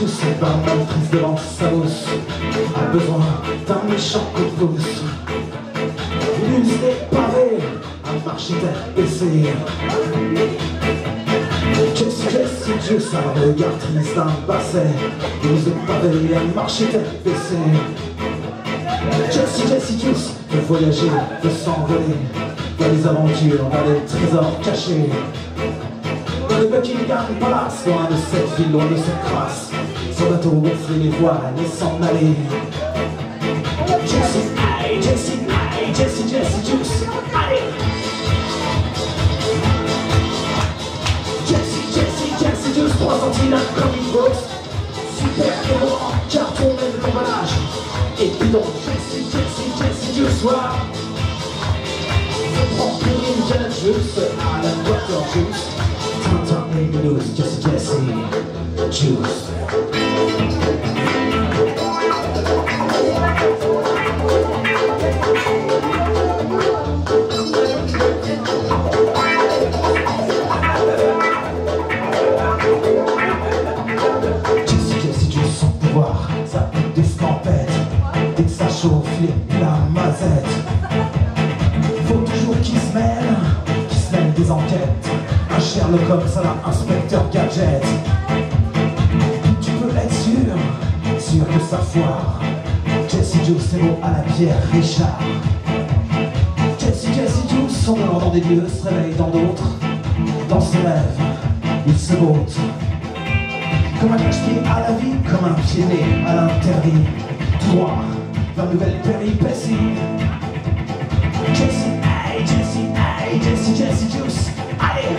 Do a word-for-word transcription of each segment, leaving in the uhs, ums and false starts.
Juice, c'est pas mal prise devant sa hausse, a besoin d'un méchant coup de pouce. Il use des pavés, un marché tête baissée. Jessie, Jessie Juice, un regard triste d'un basset. Il use des pavés, un marché tête baissée. Jessie, Jessie Juice, veut voyager, veut s'envoler dans les aventures, dans les trésors cachés. Dans le Buckingham Palace, loin de cette ville, loin de cette crasse. Son bateau gonfler les voiles et s'en aller. Jessie, aïe, Jessie, aïe, Jessie, Jessie Juice, allez. Jessie, Jessie, Jessie Juice, trois centimes comme une box. Super héros en carton, même l'emballage. Et puis donc, Jessie, Jessie, Jessie Juice, voilà. Je prends pour une Janet Juice, Alan Water Juice. Tintin et Minos, Jessie, Jessie Juice. Jessie, Jessie Juice, son pouvoir, ça pique des scampettes. Dès que ça chauffe, les la mazette. Faut toujours qu'il se mêle, qu'il se mêle des enquêtes. Un Sherlock Holmes, ça va, inspecteur gadget. Tu peux être sûr, sûr que ça foire. Jessie Juice, c'est beau à la Pierre Richard. Jessie, Jessie Juice, son dehors dans des lieux, se réveille dans d'autres. Dans ses rêves, il se botte. Comme un cache-pied à la vie, comme un pied né à l'interdit. Tout droit vers une nouvelle péripétie. Jessie, hey, Jessie, hey, Jessie, Jessie Juice, allez.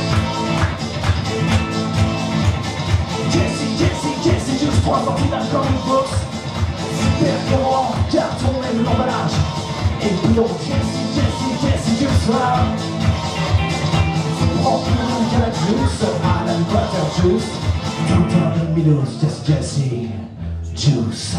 Jessie, Jessie, Jessie Juice, trois centimes comme une box. Super héros en carton, même l'emballage. Et puis donc, Jessie, Jessie, Jessie Juice, voilà. Prends plus loin qu'à la Juice, Alan Water Juice. Tintin et Milos, Jessie, Jessie Juice.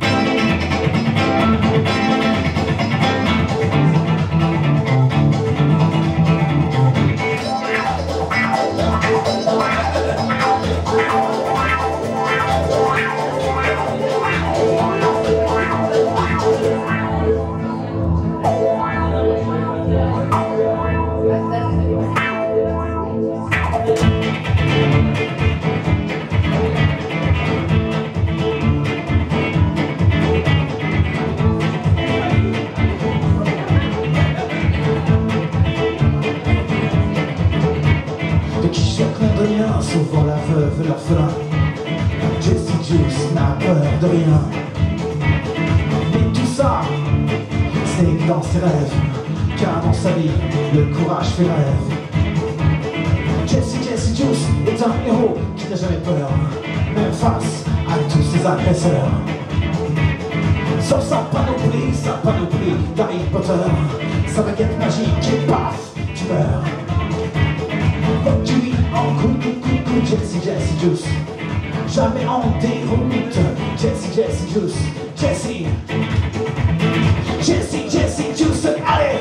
Sauvant la veuve et l'orphelin, Jessie Juice n'a peur de rien. Mais tout ça, c'est que dans ses rêves, car dans sa vie, le courage fait rêve. Jessie, Jessie Juice est un héros qui n'a jamais peur, même face à tous ses agresseurs. Sauf sa panoplie, sa panoplie d'Harry Potter, sa baguette magique et paf, tu meurs. Donc tu vis en coup, coup, coup, coup, Jessie, Jessie Juice. Jamais en déroute, Jessie, Jessie Juice. Jessie, Jessie, Jessie Juice, allez.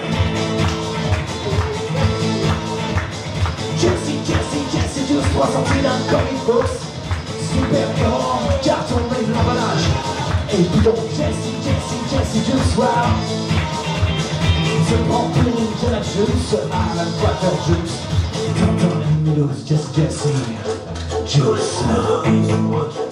Jessie, Jessie, Jessie Juice, trois centimes comme une box. Super héros en carton, même l'emballage. Et puis donc, Jessie, Jessie, Jessie Juice, wow. Se prend pour une Janet Juice, Alan Water Juice. Tintin et Milos, Jessie, Jessie Juice.